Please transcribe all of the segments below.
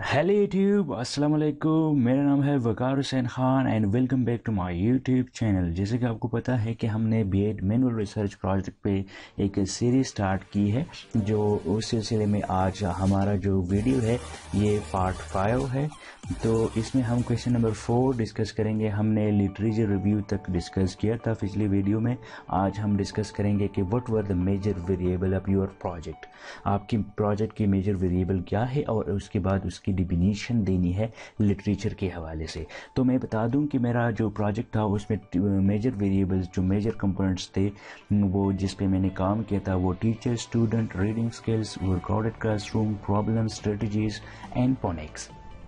Hello YouTube, अस्सलाम वालेकुम। मेरा नाम है Waqar Hussain Khan and welcome back to my YouTube channel. जैसे कि आपको पता है कि हमने बीएड मैनुअल रिसर्च प्रोजेक्ट पे एक सीरीज स्टार्ट की है, जो उस सिलसिले में आज हमारा जो वीडियो है ये पार्ट 5 है। तो इसमें हम क्वेश्चन नंबर 4 डिस्कस करेंगे। हमने लिटरेचर रिव्यू तक डिस्कस किया था पिछली वीडियो में। आज हम डिस्कस करेंगे कि what are the major variable of your project. आपकी प्रोजेक्ट की मेजर वेरिएबल क्या है और उसके बाद उसकी डिफिनीशन देनी है लिटरेचर के हवाले से। तो मैं बता दूं कि मेरा जो प्रोजेक्ट था उसमें मेजर वेरिएबल्स, जो मेजर कंपोनेंट्स थे, वो जिस पे मैंने काम किया था वो टीचर, स्टूडेंट, रीडिंग स्किल्स, वर्कआउटेड classroom, problem, strategies and phonics.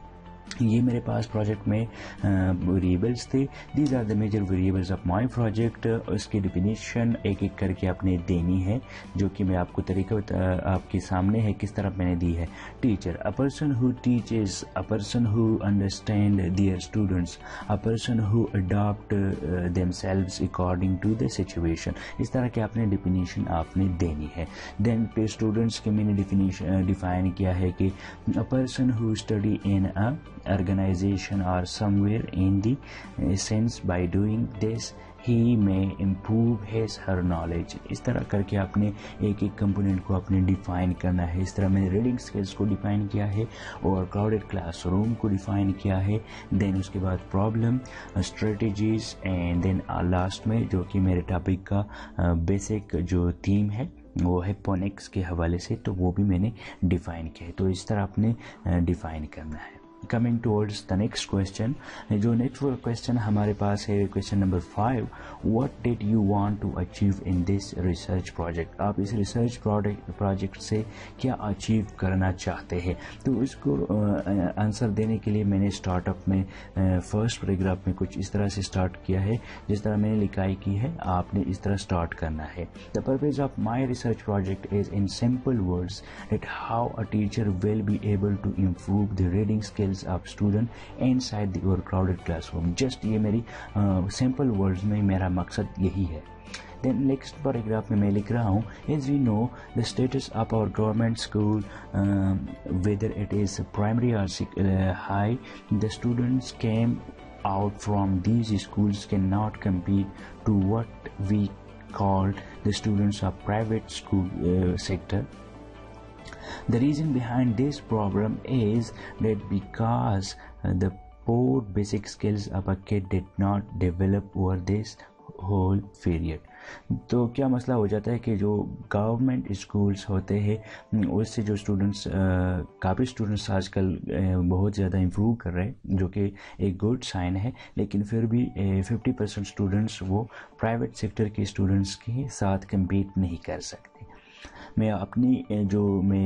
ये मेरे पास प्रोजेक्ट में वेरिएबल्स थे। These are the major variables of my project. उसकी डिफिनीशन एक एक करके आपने देनी है, जो कि मैं आपको तरीका आपके सामने है किस तरह मैंने दी है। Teacher, a person who teaches, a person who understand their students, a person who adopt themselves according to the situation. इस तरह के आपने डिफिनीशन आपने देनी है। देन पे स्टूडेंट्स के मैंने डिफाइन किया है कि a person who study in a organization or somewhere in the sense by doing this he may improve his her knowledge। इस तरह करके आपने एक एक कंपोनेंट को आपने डिफाइन करना है। इस तरह मैंने रीडिंग स्किल्स को डिफाइन किया है और क्राउडेड क्लासरूम को डिफाइन किया है। देन उसके बाद problem, strategies and then last में जो कि मेरे टॉपिक का बेसिक जो थीम है वो है फोनिक्स के हवाले से, तो वो भी मैंने डिफाइन किया है। तो इस तरह आपने डिफाइन करना है। Coming towards the next question, जो नेक्स्ट क्वेश्चन हमारे पास है question number 5, what did you want to achieve in this research project. आप इस रिसर्च प्रोजेक्ट से क्या अचीव करना चाहते हैं। तो इसको आंसर देने के लिए मैंने स्टार्टअप में फर्स्ट पैराग्राफ में कुछ इस तरह से स्टार्ट किया है, जिस तरह मैंने लिखाई की है आपने इस तरह स्टार्ट करना है। The purpose of my research project is in simple words that how a teacher will be able to improve the reading skills of student inside the your crowded classroom. Just ये मेरी simple words में मेरा मकसद यही है। Then next paragraph में मैं लिख रहा हूँ, as we know the status of our government school, whether it is primary or high, the students came out from these schools cannot compete to what we call the students of private school sector. The reason behind this problem is that because the poor basic skills of a kid did not develop over this whole period. तो क्या मसला हो जाता है कि जो government schools होते हैं उससे जो स्टूडेंट्स, काफ़ी स्टूडेंट्स आजकल बहुत ज़्यादा इम्प्रूव कर रहे हैं, जो कि एक गुड साइन है, लेकिन फिर भी 50% स्टूडेंट्स वो प्राइवेट सेक्टर के स्टूडेंट्स के साथ कम्पीट नहीं कर सकते। मैं अपनी जो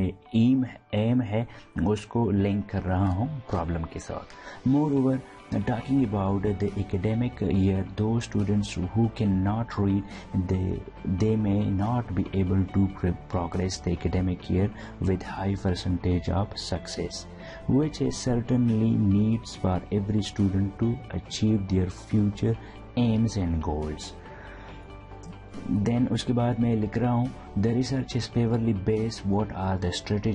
एम है उसको लिंक कर रहा हूँ प्रॉब्लम के साथ। Moreover talking about the academic year, those students who cannot read, they may not be able to progress the academic year with high percentage of success, which is certainly needs for every student to achieve their future aims and goals. Then उसके बाद मैं लिख रहा हूँ, the research is favorably based what are the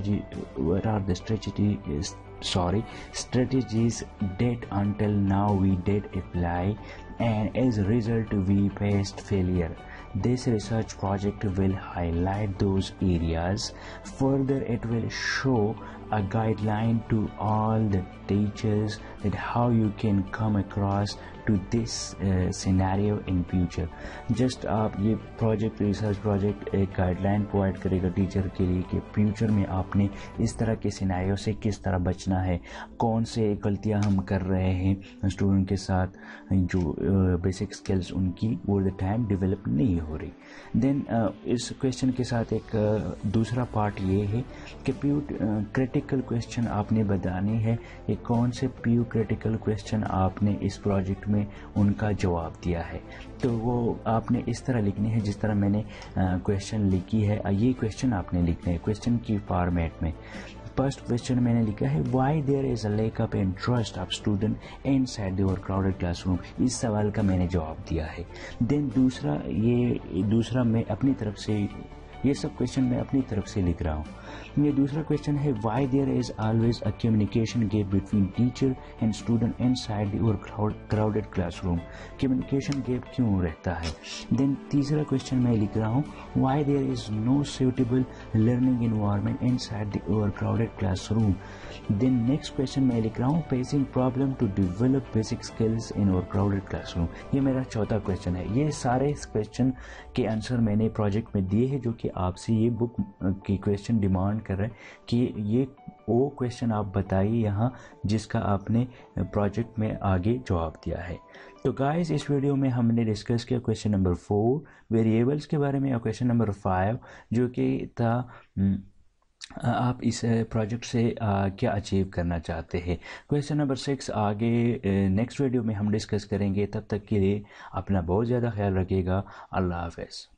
strategies that until now we did apply, and as a result we faced failure. This research project will highlight those areas. Further, it will show a guideline to all the teachers that how you can come across to this scenario in future. Just आप ये project, research project एक guideline provide करेगा teacher के लिए कि future में आपने इस तरह के सिनेरियो से किस तरह बचना है, कौन से गलतियां हम कर रहे हैं स्टूडेंट के साथ, जो बेसिक स्किल्स उनकी वो द टाइम डेवलप नहीं हो रही। देन इस क्वेश्चन के साथ एक दूसरा पार्ट ये है कि क्रिटिकल क्वेश्चन आपने बतानी है कि कौन से पीयू क्रिटिकल क्वेश्चन आपने इस प्रोजेक्ट में उनका जवाब दिया है। तो वो आपने इस तरह लिखनी है जिस तरह मैंने क्वेश्चन लिखी है, ये क्वेश्चन आपने लिखना है क्वेश्चन की फॉर्मेट में। फर्स्ट क्वेश्चन मैंने लिखा है, why there is a lack of interest of student inside their crowded classroom. इस सवाल का मैंने जवाब दिया है। देन दूसरा मैं अपनी तरफ से یہ سب کویشچن میں اپنی طرف سے لکھ رہا ہوں. یہ دوسرا کویشچن ہے why there is always a communication gap between teacher and student inside your crowded classroom. Communication gap کیوں رہتا ہے. دین تیسرا کویشچن میں لکھ رہا ہوں why there is no suitable learning environment inside your crowded classroom. Then next question میں لکھ رہا ہوں facing problem to develop basic skills in our crowded class room. یہ میرا چوتھا کویشچن ہے. یہ سارے کویشچن کے آنسر میں نے پروجیکٹ میں دیے ہیں جو کہ آپ سے یہ بک کی کویشچن ڈیمانڈ کر رہے ہیں کہ یہ وہ کویشچن آپ بتائیے یہاں جس کا آپ نے پروجیکٹ میں آگے جواب دیا ہے. تو گائز اس ویڈیو میں ہم نے ڈسکس کیا کویشچن نمبر 4 ویریبلس کے بارے میں اور کویشچن نمبر 5 جو کہ تھا آپ اس پروجیکٹ سے کیا اچیو کرنا چاہتے ہیں. کویشچن نمبر 6 آگے نیکسٹ ویڈیو میں ہم ڈسکس کریں گے. تب تک کے لیے اپنا بہت زیادہ خیال رکھیے گا. اللہ حافظ.